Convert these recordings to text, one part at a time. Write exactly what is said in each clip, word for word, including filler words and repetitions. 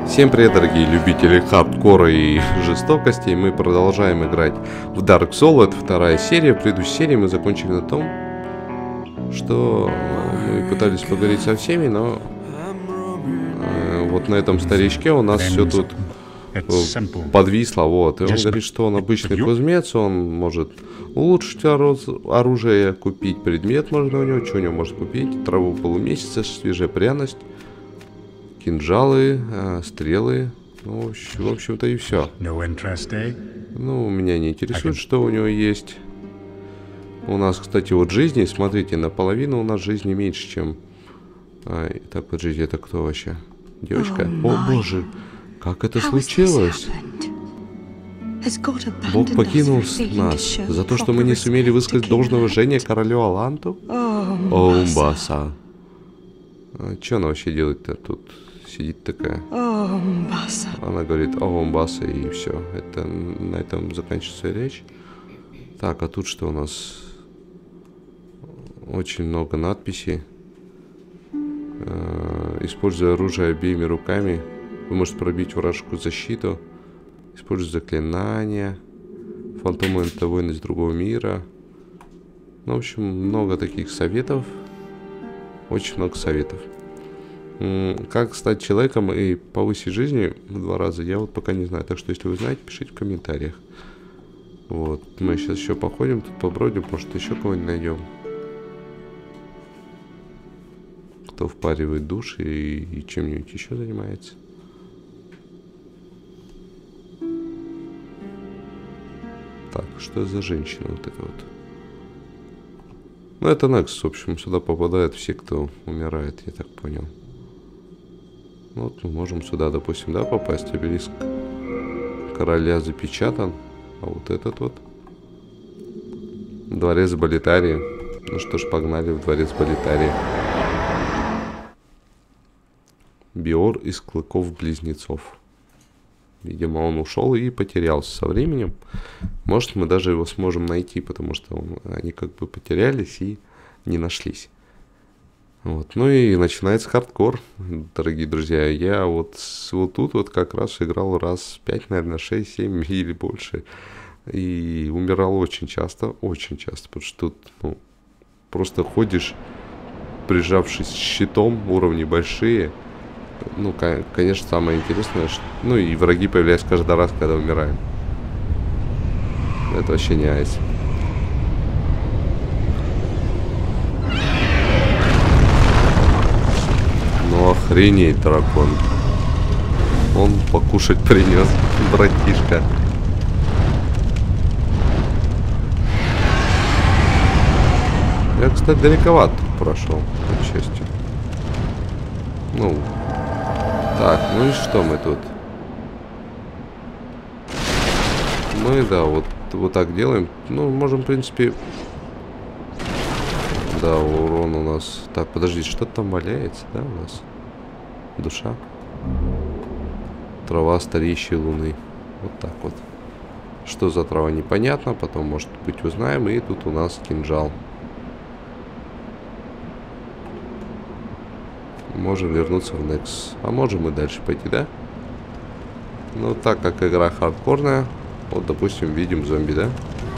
Всем привет, дорогие любители хардкора и жестокости. Мы продолжаем играть в Dark Souls. Это вторая серия. В предыдущей серии мы закончили на том, что мы пытались поговорить со всеми, но э, вот на этом старичке у нас все тут э, подвисло. Вот. И он говорит, что он обычный кузнец, он может улучшить оружие, купить предмет можно у него. Что у него можно купить? Траву полумесяца, свежая пряность, кинжалы, э, стрелы, ну, в общем-то и все. Ну, меня не интересует, что у него есть. У нас, кстати, вот жизни, смотрите, наполовину у нас жизни меньше, чем... А, так, подождите, это кто вообще? Девочка? О, боже, как это случилось? Бог покинул нас за то, что мы не сумели высказать должное уважение королю Аланту? Оумбаса. А, что она вообще делает-то тут? Сидит такая. Она говорит Оумбаса, и все. Это на этом заканчивается речь. Так, а тут что у нас? Очень много надписей. Э, используя оружие обеими руками, вы можете пробить вражескую защиту. Используя заклинания. Фантомы — это воин из другого мира. Ну, в общем, много таких советов. Очень много советов. Как стать человеком и повысить жизнь в два раза, я вот пока не знаю. Так что, если вы знаете, пишите в комментариях. Вот. Мы сейчас еще походим, тут побродим, может, еще кого-нибудь найдем. Кто впаривает душ и, и чем-нибудь еще занимается. Так, что за женщина вот эта вот? Ну, это Некс, в общем, сюда попадают все, кто умирает, я так понял. Вот мы можем сюда, допустим, да, попасть. Обелиск короля запечатан. А вот этот вот. Дворец Болитарии. Ну что ж, погнали в дворец Болитарии. Биор из клыков-близнецов. Видимо, он ушел и потерялся со временем. Может, мы даже его сможем найти, потому что он, они как бы потерялись и не нашлись. Вот. Ну и начинается хардкор, дорогие друзья. Я вот, вот тут вот как раз играл раз пять, наверное, шесть, семь или больше. И умирал очень часто, очень часто. Потому что тут ну, просто ходишь, прижавшись щитом, уровни большие. Ну, конечно, самое интересное, что... Ну и враги появляются каждый раз, когда умираем. Это вообще не айс. Ну охренеть, дракон. Он покушать принес, братишка. Я, кстати, далековато тут прошел, к счастью. Ну, так, ну и что мы тут? Мы, да, вот, вот так делаем. Ну, можем, в принципе... Да, урон у нас... Так, подождите, что-то там валяется, да, у нас? Душа. Трава стареющей луны. Вот так вот. Что за трава, непонятно. Потом, может быть, узнаем. И тут у нас кинжал. Можем вернуться в Некс. А можем и дальше пойти, да? Ну, так как игра хардкорная. Вот, допустим, видим зомби, да?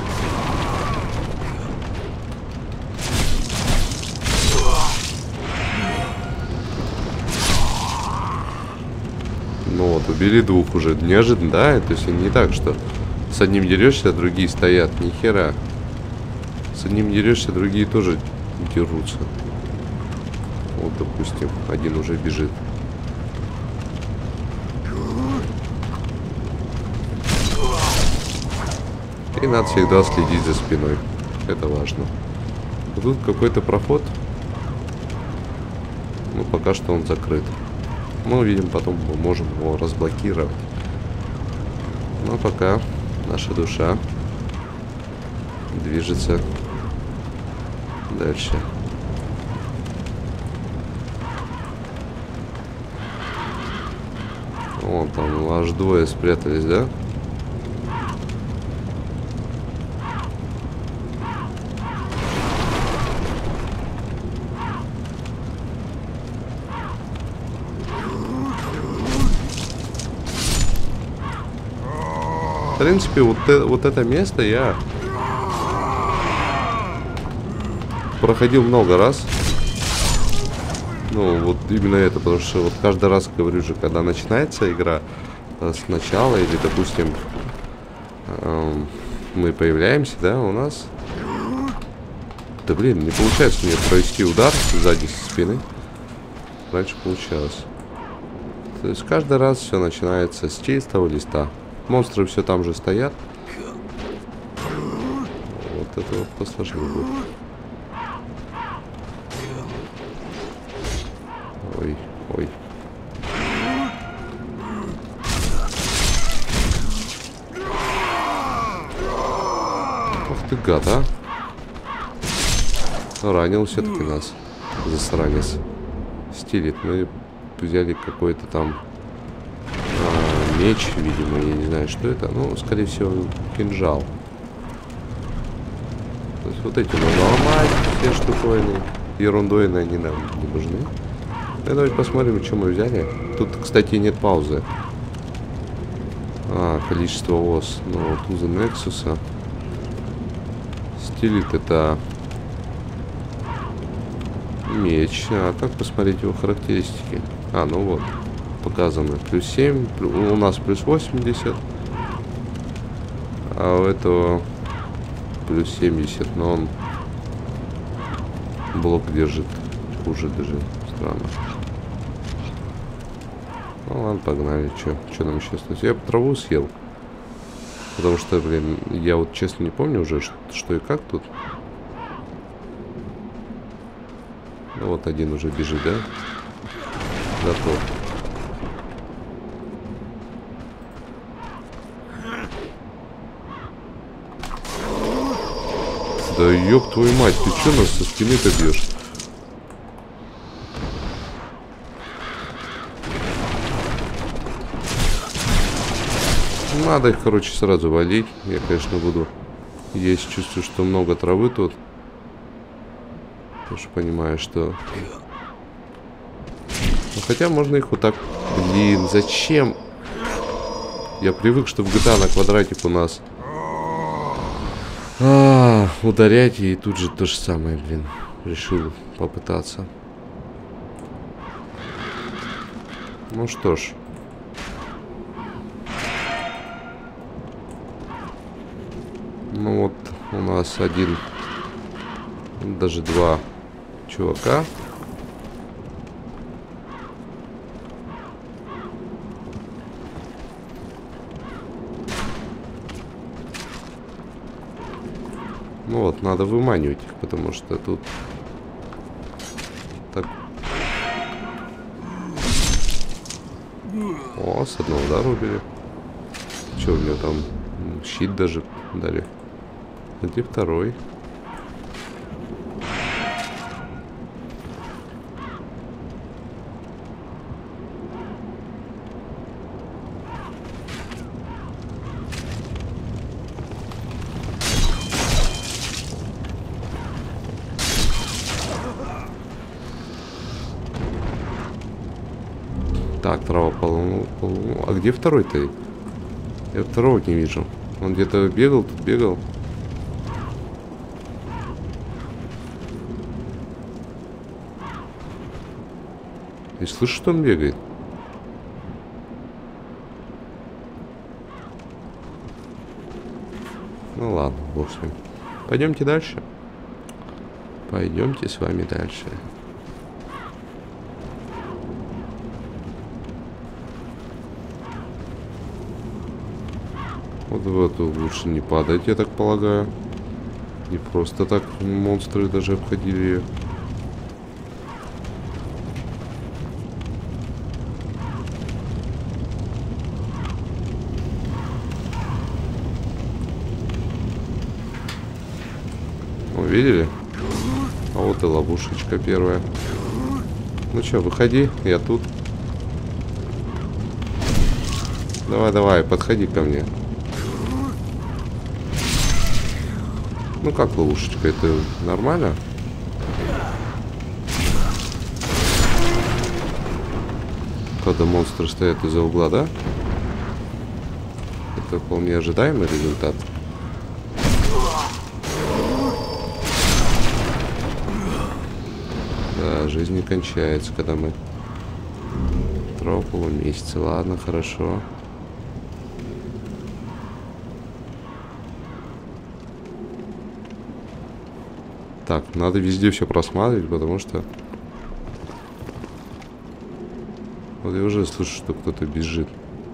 Ну вот, убили двух уже. Неожиданно, да? То есть не так, что с одним дерешься, а другие стоят. Ни хера. С одним дерешься, другие тоже дерутся. Вот, допустим, один уже бежит. И надо всегда следить за спиной. Это важно. Тут какой-то проход. Ну, пока что он закрыт. Мы увидим, потом мы можем его разблокировать. Но пока наша душа движется дальше. Вон там аж двое спрятались, да? В принципе, вот, э, вот это место я проходил много раз. Ну, вот именно это, потому что вот каждый раз, говорю же, когда начинается игра э, сначала, или, допустим, э, мы появляемся, да, у нас... Да, блин, не получается мне провести удар сзади со спины. Раньше получалось. То есть каждый раз все начинается с чистого листа. Монстры все там же стоят. Вот это вот посложнее будет. Ой, ой. Ох ты гад, а. Ранил все-таки нас. Засранец. Стилит. Мы взяли какой-то там а, меч, видимо. Я не знаю, что это. Ну, скорее всего, кинжал. То есть вот эти нужно ломать. Все штуковины. Ерундой они нам не нужны. Ну, давайте посмотрим, что мы взяли. Тут, кстати, нет паузы. А, количество ос. Ну, вот узы Нексуса. Стилит это меч. А как посмотреть его характеристики? А, ну вот. Показано. Плюс семь. У нас плюс восемьдесят. А у этого плюс семьдесят. Но он блок держит. Хуже даже. Странно. Ну ладно, погнали. Что нам сейчас? Я бы траву съел. Потому что, блин, я вот честно не помню уже, что, что и как тут. Ну вот один уже бежит, да? Готов. Да ёб твою мать, ты чё нас со спины-то бьешь? Надо их, короче, сразу валить. Я, конечно, буду есть. Чувствую, что много травы тут. Потому что понимаю, что... Ну, хотя можно их вот так... Блин, зачем? Я привык, что в джи ти эй на квадратик у нас... А, ударять, и тут же то же самое, блин. Решил попытаться. Ну что ж. Ну вот у нас один, даже два чувака. Ну вот, надо выманивать их, потому что тут так. О, с одного удара убили. Че, у меня там щит даже дали. Где второй? Так, трава полу, полу. А где второй-то? Я второго не вижу. Он где-то бегал, тут бегал. И слышу, что он бегает. Ну ладно, бог с ним. Пойдемте дальше. Пойдемте с вами дальше. Вот в эту лучше не падать, я так полагаю. Не просто так монстры даже обходили ее. Видели? А вот и ловушечка первая. Ну что, выходи, я тут. Давай, давай, подходи ко мне. Ну как ловушечка, это нормально? Когда монстры стоят из-за угла, да? Это вполне ожидаемый результат. Да, жизнь не кончается, когда мы второго полумесяца. Ладно, хорошо. Так, надо везде все просматривать, потому что... Вот я уже слышу, что кто-то бежит.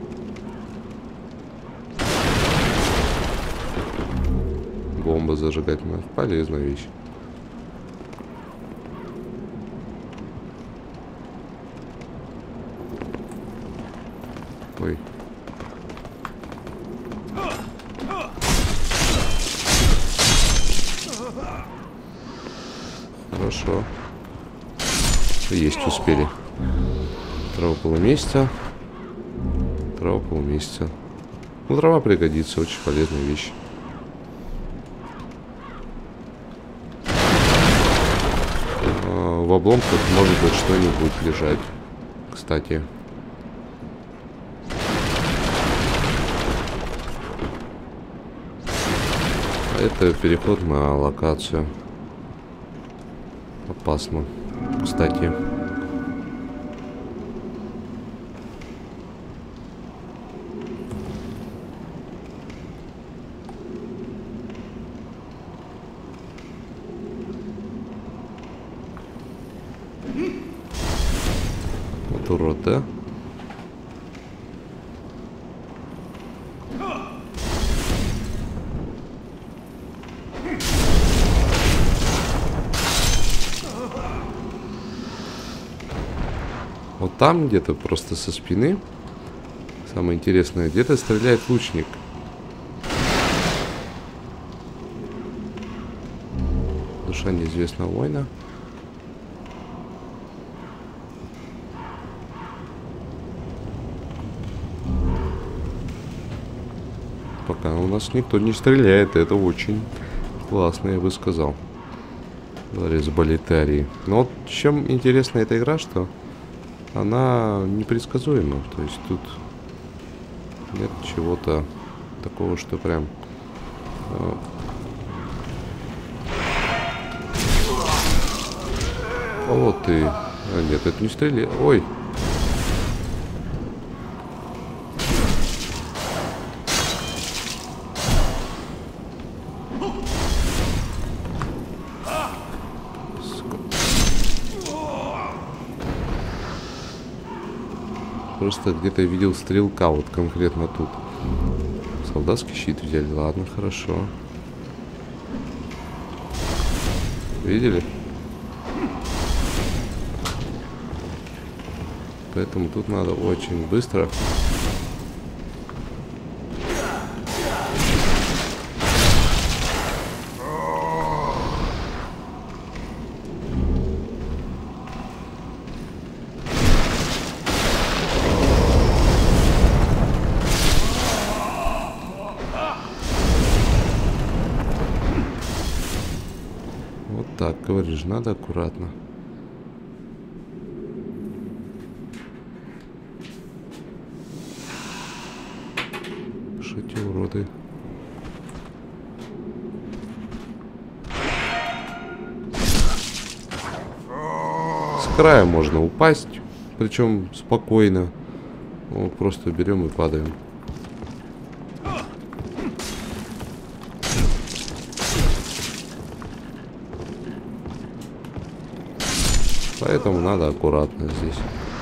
Бомба зажигать, полезная вещь. Ой. Хорошо. Есть, успели. Трава полумесяца. Трава полумесяца. Ну, трава пригодится, очень полезная вещь. А, в обломках может быть что-нибудь лежать. Кстати. Это переход на локацию. Опасно. Кстати. Вот урод, да? Вот там где-то просто со спины. Самое интересное, где-то стреляет лучник. Душа неизвестного воина. Пока у нас никто не стреляет. Это очень классно, я бы сказал. Дворец Болетарии. Но вот чем интересна эта игра, что она непредсказуема. То есть тут нет чего-то такого, что прям... А, вот ты. А, нет, это не стреляет. Ой. Просто где-то видел стрелка, вот конкретно тут. Солдатский щит взяли, ладно, хорошо. Видели? Поэтому тут надо очень быстро. Так, говоришь, надо аккуратно. Шути, уроды. С края можно упасть, причем спокойно. Вот просто берем и падаем. Поэтому надо аккуратно здесь.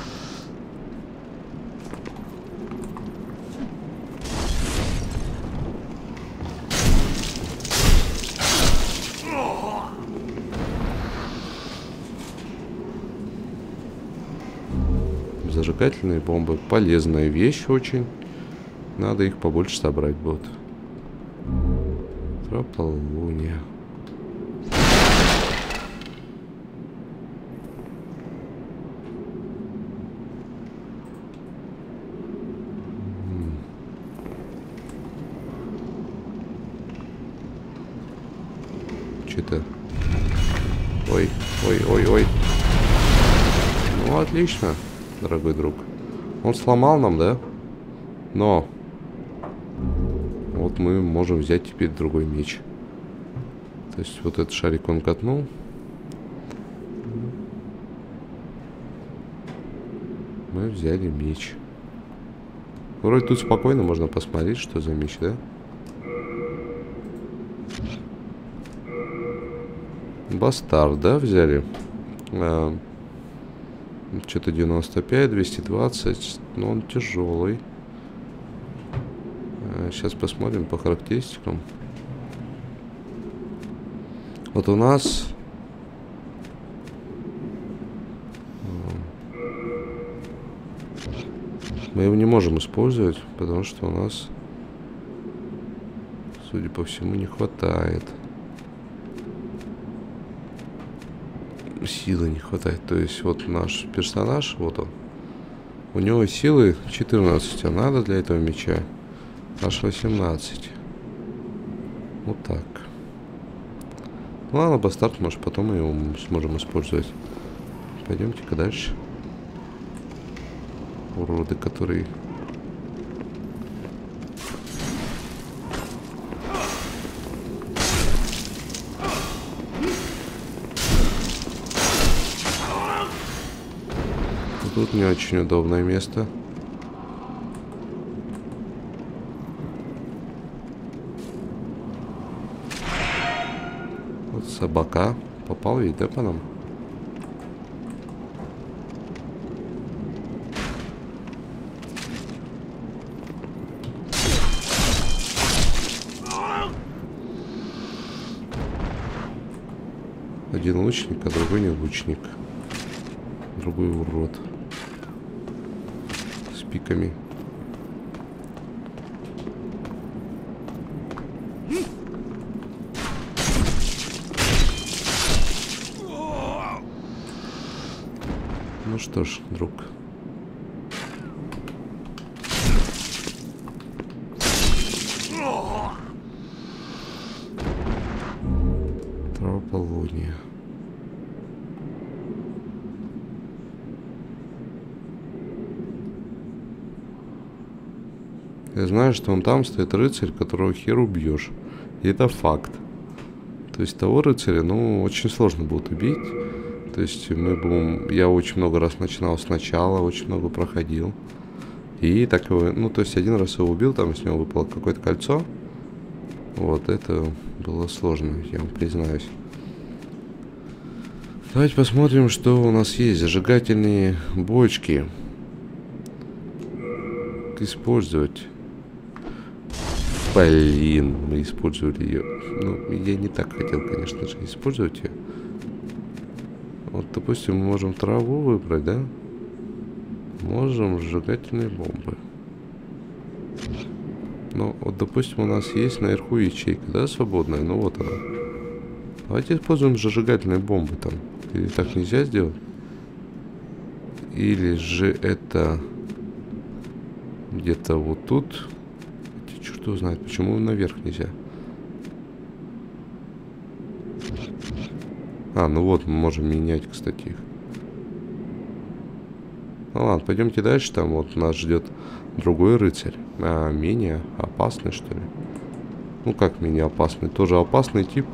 Зажигательные бомбы. Полезная вещь очень. Надо их побольше собрать будет. Трополуния. Что-то... Ой, ой, ой, ой. Ну, отлично, дорогой друг. Он сломал нам, да? Но... вот мы можем взять теперь другой меч. То есть вот этот шарик он катнул. Мы взяли меч. Вроде тут спокойно можно посмотреть, что за меч, да? Бастард, да, взяли? А, что-то девяносто пять, двести двадцать. Но он тяжелый. А, сейчас посмотрим по характеристикам. Вот у нас... Мы его не можем использовать, потому что у нас, судя по всему, не хватает. Силы не хватает. То есть вот наш персонаж, вот он. У него силы четырнадцать, а надо для этого меча аж восемнадцать. Вот так. Ну ладно, бастард, может потом мы его сможем использовать. Пойдемте-ка дальше. Уроды, которые... Тут не очень удобное место. Вот собака. Попал ведь, да, по нам? Один лучник, а другой не лучник. Другой урод. С пиками. Ну что ж, друг. Травополония. Я знаю, что он там стоит рыцарь, которого хер убьешь. И это факт. То есть того рыцаря, ну, очень сложно будет убить. То есть мы будем... Я очень много раз начинал сначала, очень много проходил. И так его... Ну, то есть один раз его убил, там с него выпало какое-то кольцо. Вот, это было сложно, я вам признаюсь. Давайте посмотрим, что у нас есть. Зажигательные бочки. Использовать. Блин, мы использовали ее. Ну, я не так хотел, конечно же, использовать ее. Вот, допустим, мы можем траву выбрать, да? Можем сжигательные бомбы. Ну, вот, допустим, у нас есть наверху ячейка, да, свободная? Ну, вот она. Давайте используем зажигательные бомбы там. Или так нельзя сделать? Или же это... Где-то вот тут... Черт знает, почему наверх нельзя. А, ну вот, мы можем менять, кстати, их. Ну ладно, пойдемте дальше. Там вот нас ждет другой рыцарь. А, менее опасный, что ли? Ну как менее опасный? Тоже опасный тип.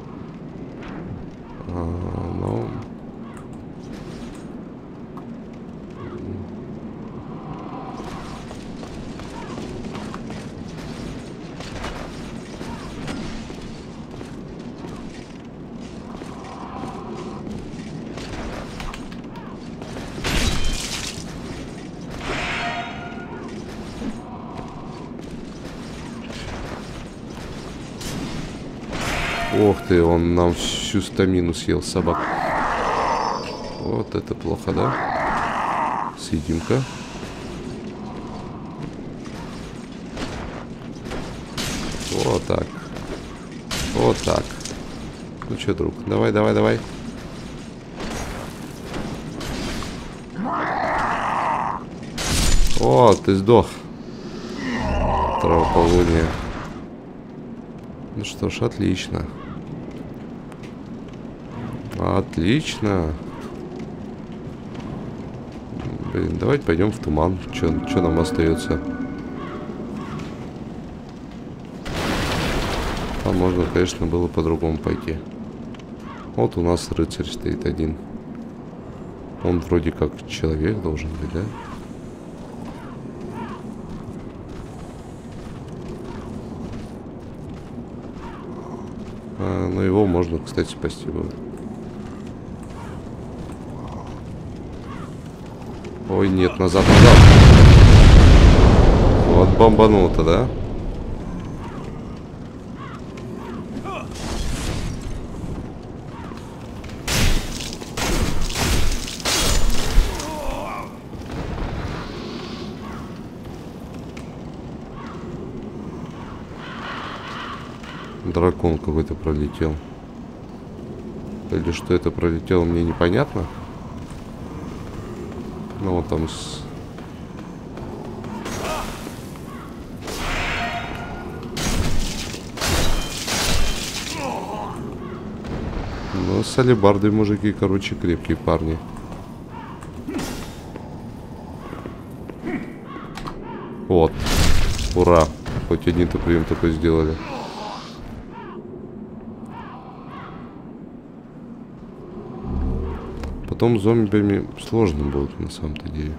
А, но... Ох ты, он нам всю стамину съел, собак. Вот это плохо, да? Съедим-ка. Вот так. Вот так. Ну что, друг, давай, давай, давай. О, ты сдох. Травополония. Ну что ж, отлично. Отлично. Блин, давайте пойдем в туман. Что нам остается? Там можно, конечно, было по-другому пойти. Вот у нас рыцарь стоит один. Он вроде как человек должен быть, да? А, но его можно, кстати, спасти было. Ой, нет, назад, назад. Вот бомбанул-то, да? Дракон какой-то пролетел. Или что это пролетело, мне непонятно. Ну вот там с... Ну, с алебардой мужики, короче, крепкие парни. Вот. Ура. Хоть один-то прием такой сделали. Потом зомбиями сложно будет на самом-то деле.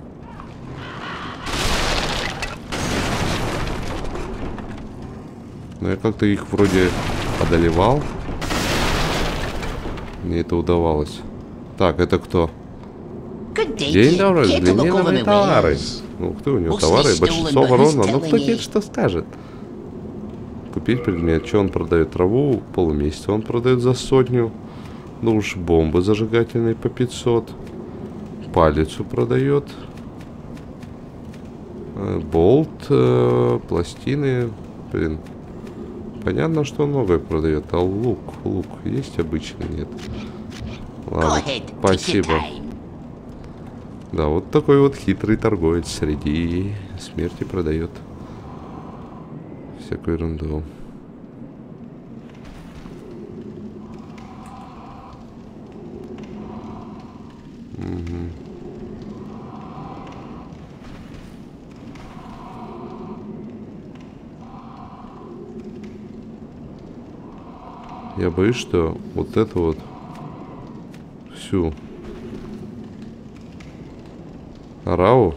Но я как-то их вроде одолевал. Мне это удавалось. Так, это кто? День добрый, взгляни на мои товары. Ну, кто у него товары? Большинство ворона. Ну, кто теперь что скажет? Купить предмет. Что он продает? Траву полумесяца он продает за сотню. Ну уж бомбы зажигательные по пятьсот. Палицу продает. Болт, э, пластины. Блин. Понятно, что многое продает. А лук, лук есть обычно? Нет. Ладно, спасибо. Да, вот такой вот хитрый торговец среди смерти продает всякую ерунду. Угу. Я боюсь, что вот это вот всю Арау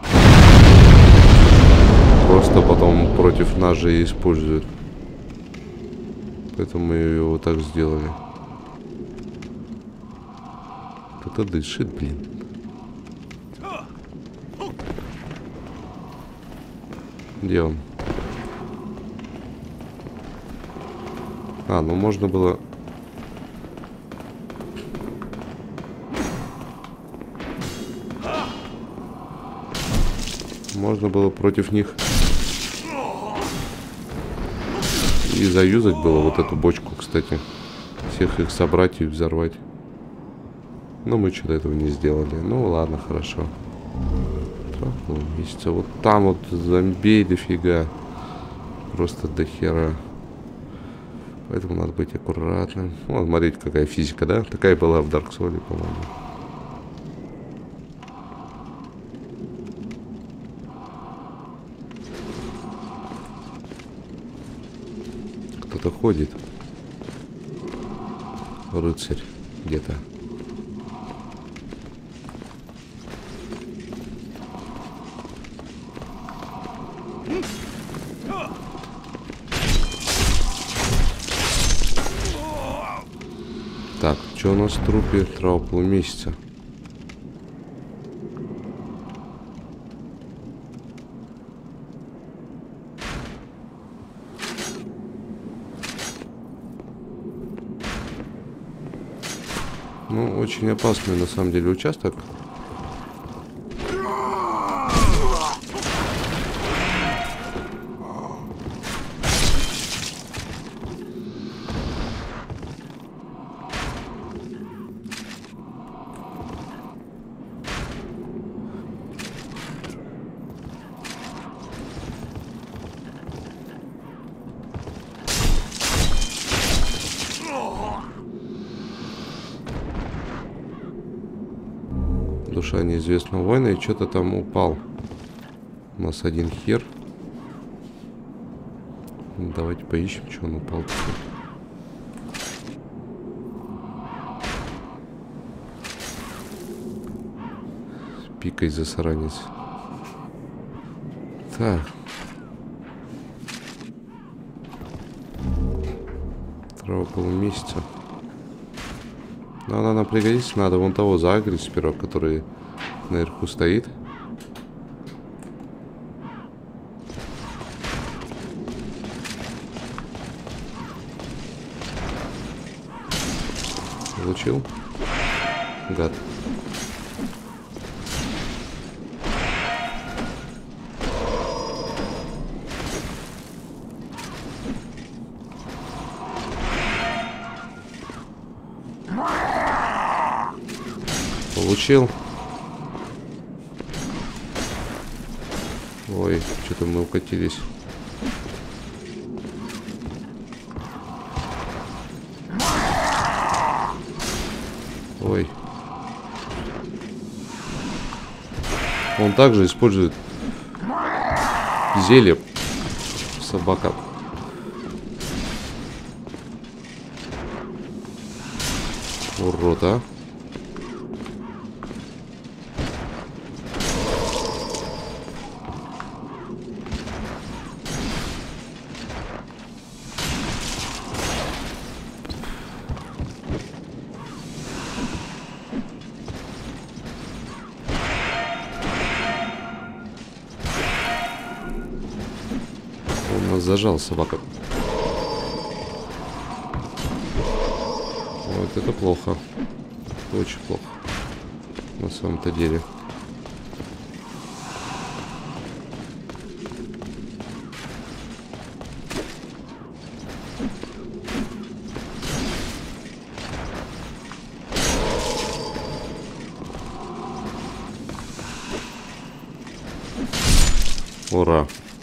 просто потом против нас же и используют. Поэтому мы ее вот так сделали. Кто-то дышит, блин. Где он? А, ну можно было... Можно было против них и заюзать было вот эту бочку, кстати. Всех их собрать и взорвать. Но мы что-то этого не сделали. Ну ладно, хорошо. Месяца. Вот там вот зомбей дофига. Просто до хера. Поэтому надо быть аккуратным. Вот, смотрите, какая физика, да? Такая была в Dark Souls, по-моему. Кто-то ходит. Рыцарь где-то. Так, что у нас в трупе? Трава полумесяца. Ну, очень опасный на самом деле участок. Душа неизвестного воина, и что-то там упал. У нас один хер. Давайте поищем, что он упал. Пикай, засранец. Так. Трава полумесяца. Но она нам пригодится. Надо вон того заагрить сперва, который наверху стоит. Получил? Гад. Получил. Ой, что-то мы укатились. Ой. Он также использует зелье. Собака. Урод, а. Он нас зажал, собака. Вот это плохо. Это очень плохо. На самом-то деле. Ура.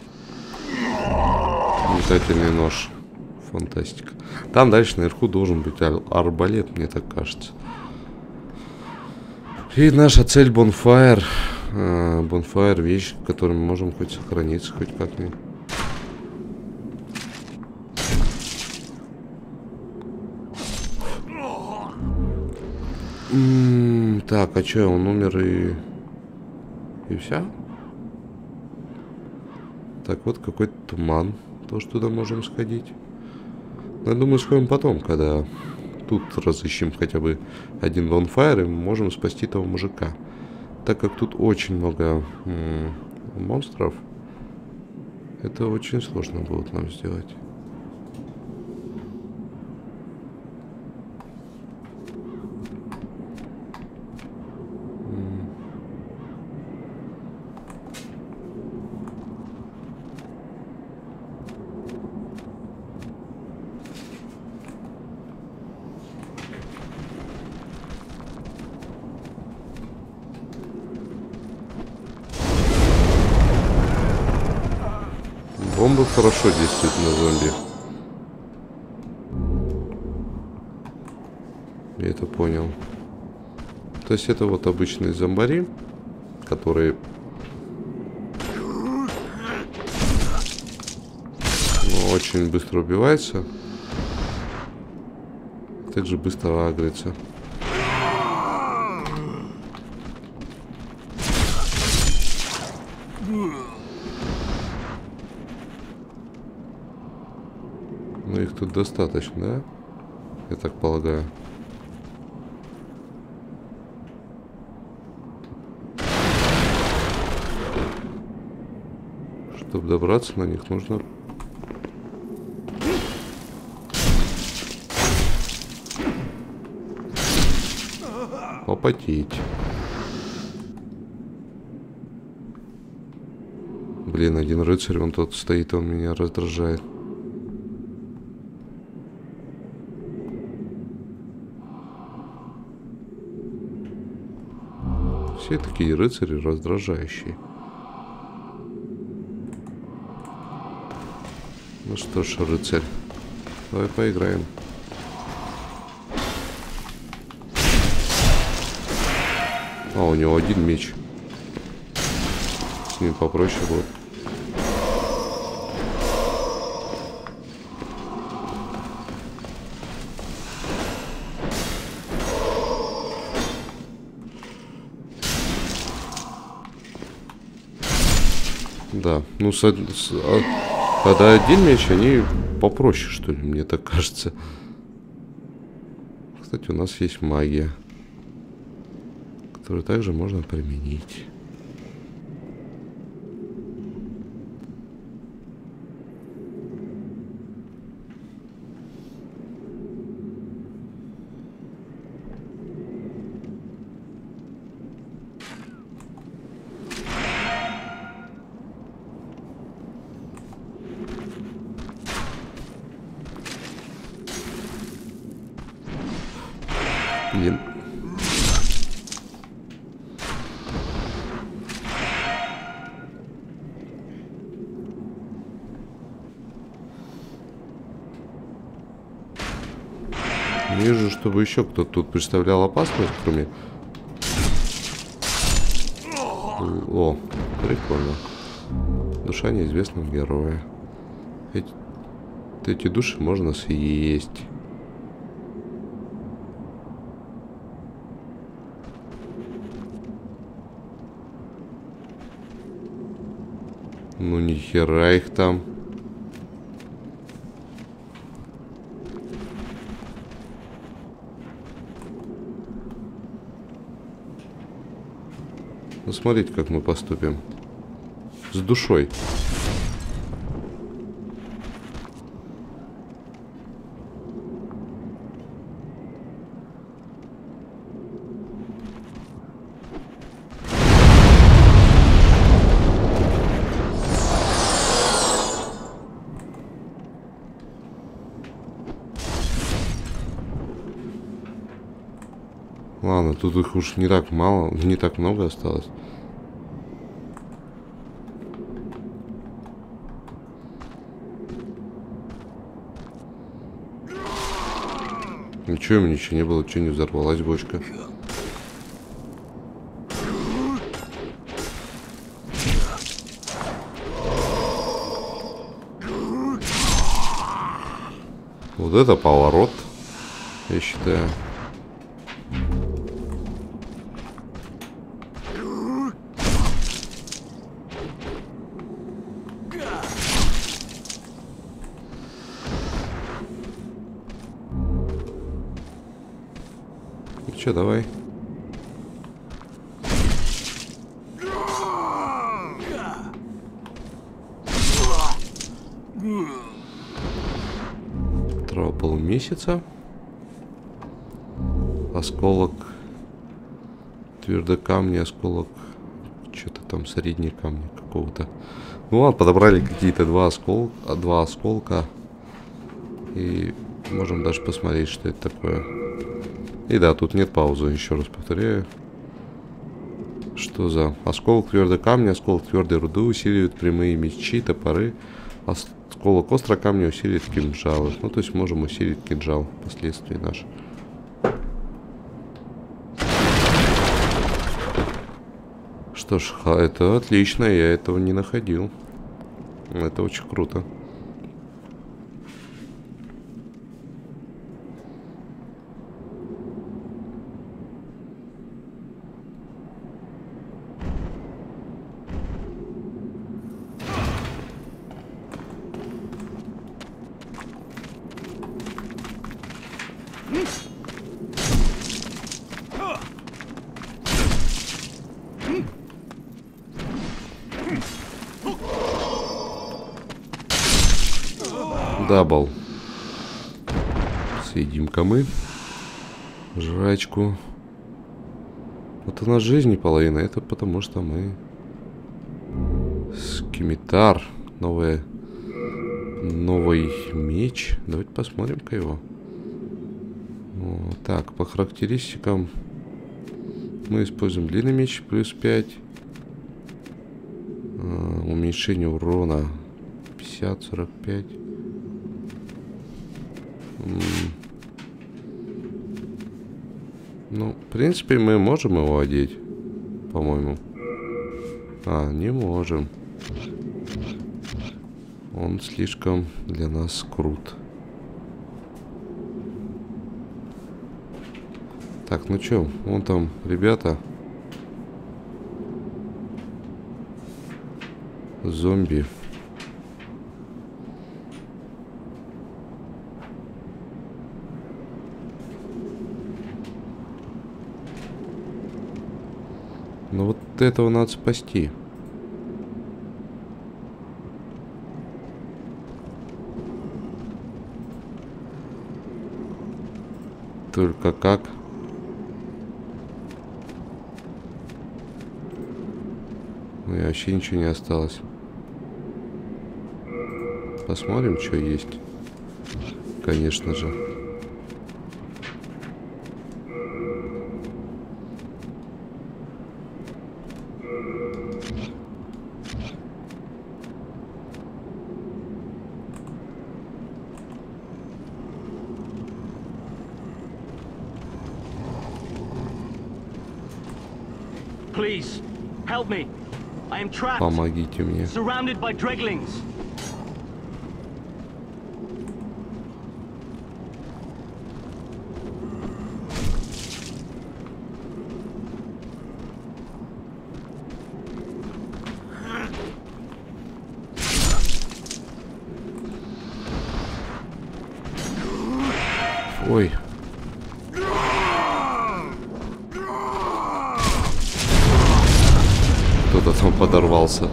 Метательный нож. Фантастика. Там дальше наверху должен быть ар арбалет, мне так кажется. И наша цель Bonfire. А, Bonfire — вещь, в которой мы можем хоть сохраниться, хоть как-нибудь. М-м, так, а что, он умер и... И все? Так, вот какой-то туман. Тоже туда можем сходить. Но я думаю, сходим потом, когда тут разыщем хотя бы один Bonfire, и мы можем спасти того мужика. Так как тут очень много м- монстров, это очень сложно будет нам сделать. Бомба хорошо действует на зомби. Я это понял. То есть это вот обычные зомбари, которые ну, очень быстро убиваются. Также быстро агрятся. Ну их тут достаточно, да? Я так полагаю. Чтобы добраться на них, нужно... попотеть. Блин, один рыцарь, он тут стоит, он меня раздражает. Все такие рыцари раздражающие. Ну что ж, рыцарь, давай поиграем. А, у него один меч. С ним попроще будет. Да, ну, с, с, а, когда один меч, они попроще, что ли, мне так кажется. Кстати, у нас есть магия, которую также можно применить. Блин. Не вижу, чтобы еще кто-то тут представлял опасность, кроме... О, прикольно. Душа неизвестного героя. Эти, эти души можно съесть. Ну ни хера их там. Ну смотрите, как мы поступим. С душой. Ладно, тут их уж не так мало, не так много осталось. Ничего, ничего не было, что не взорвалась бочка. Вот это поворот, я считаю. Че, давай. Трава полумесяца. Осколок твердокамня, осколок что-то там средние камни какого-то. Ну ладно, подобрали какие-то два осколка, два осколка. И можем даже посмотреть, что это такое. И да, тут нет паузы, еще раз повторяю. Что за осколок твердого камня, осколок твердой руды усиливает прямые мечи, топоры. Осколок острого камня усиливает кинжалы. Ну, то есть можем усилить кинжал впоследствии наш. Что ж, это отлично, я этого не находил. Это очень круто. Дабл. Съедим-ка мы жрачку. Вот у нас жизни половина. Это потому что мы скимитар. Новая, новый меч. Давайте посмотрим-ка его. О, так, по характеристикам мы используем длинный меч плюс пять. А, уменьшение урона пятьдесят сорок пять. Ну, в принципе, мы можем его одеть, по-моему. А, не можем. Он слишком для нас крут. Так, ну чё, вон там ребята Зомби. Ну вот этого надо спасти. Только как? Ну и вообще ничего не осталось. Посмотрим, что есть. Конечно же. Please, help me. I am trapped. Помогите мне. Surrounded by dreglings. Ой. Кто-то там подорвался.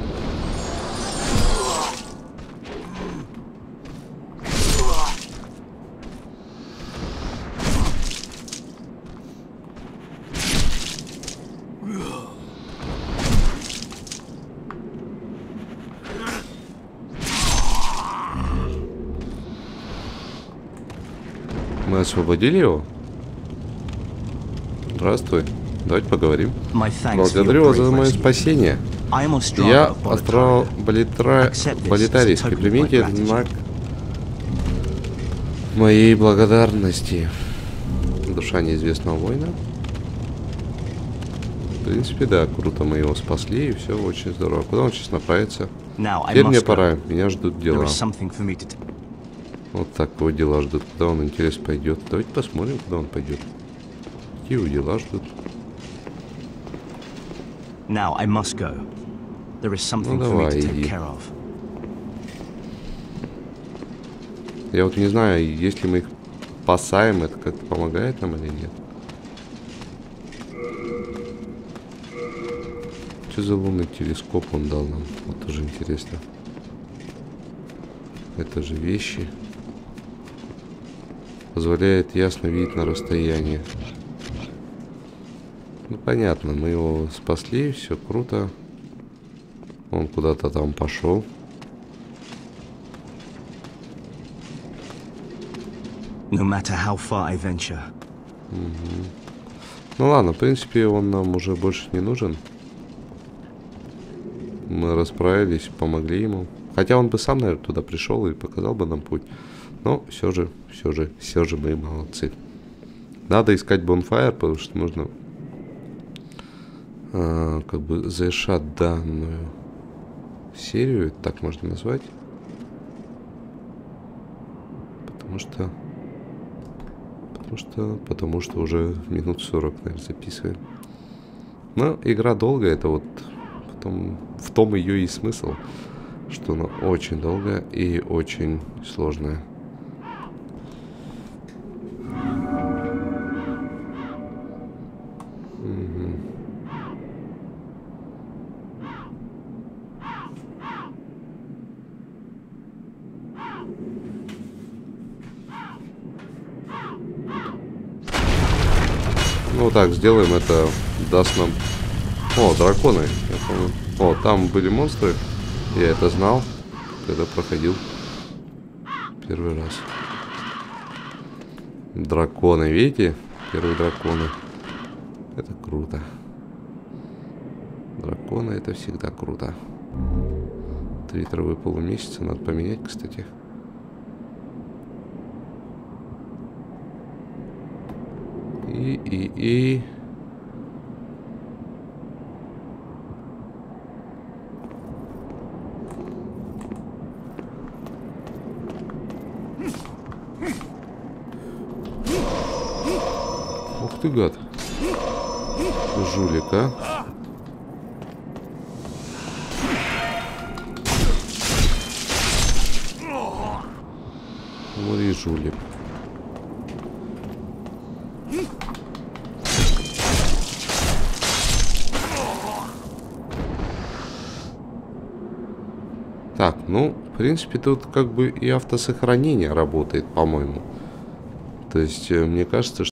Мы освободили его? Здравствуй. Давайте поговорим. Благодарю вас за мое спасение. Я Астрал Болитарийский. Примите этот знак моей благодарности. Душа неизвестного воина. В принципе, да, круто, мы его спасли, и все очень здорово. Куда он сейчас направится? Теперь мне пора, меня ждут дела. Вот так его дела ждут. Куда он, интересно, пойдет? Давайте посмотрим, куда он пойдет. Какие его дела ждут? Now I must go. There is something Ну, for me давай, to take иди. care of. Я вот не знаю, если мы их спасаем, это как-то помогает нам или нет. Что за лунный телескоп он дал нам? Вот тоже интересно. Это же вещи. Позволяет ясно видеть на расстоянии. Ну понятно, мы его спасли, все круто. Он куда-то там пошел. No matter how far I venture. Угу. Ну ладно, в принципе, он нам уже больше не нужен. Мы расправились, помогли ему. Хотя он бы сам, наверное, туда пришел и показал бы нам путь. Но все же, все же, все же мы молодцы. Надо искать Bonfire, потому что нужно а, как бы завершать данную серию, так можно назвать. Потому что... Потому что... Потому что уже минут сорок, наверное, записываем. Но игра долгая, это вот... Потом, в том ее и смысл, что она очень долгая и очень сложная. Угу. Ну так, сделаем это, даст нам... О, драконы, я помню. О, там были монстры. Я это знал, когда проходил первый раз. Драконы, видите? Первые драконы. Это круто. Драконы это всегда круто. Три травы полумесяца надо поменять, кстати. И, и, и... Ух ты, гад. Жулик, а? Умри, жулик. Так, ну, в принципе, тут как бы и автосохранение работает, по-моему. То есть, мне кажется,